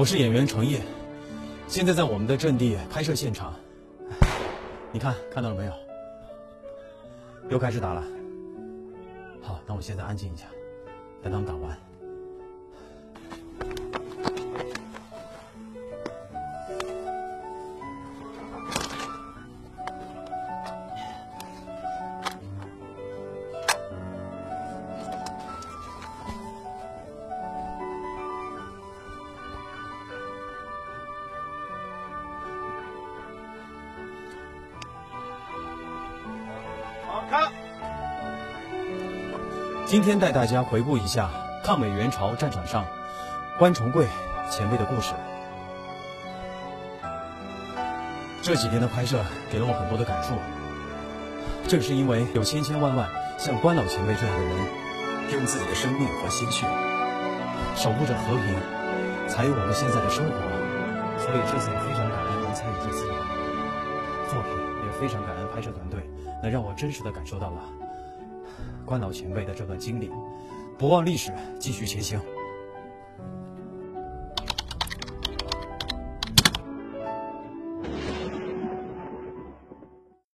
我是演员程烨，现在在我们的阵地拍摄现场。你看到了没有？又开始打了。好，那我现在安静一下，等他们打完。今天带大家回顾一下抗美援朝战场上关崇贵前辈的故事。这几天的拍摄给了我很多的感触，正是因为有千千万万像关老前辈这样的人，用自己的生命和鲜血守护着和平，才有我们现在的生活。所以这次也非常感恩能参与这次的作品，也非常感恩拍摄团队，能让我真实的感受到了关老前辈的这段经历，不忘历史，继续前行。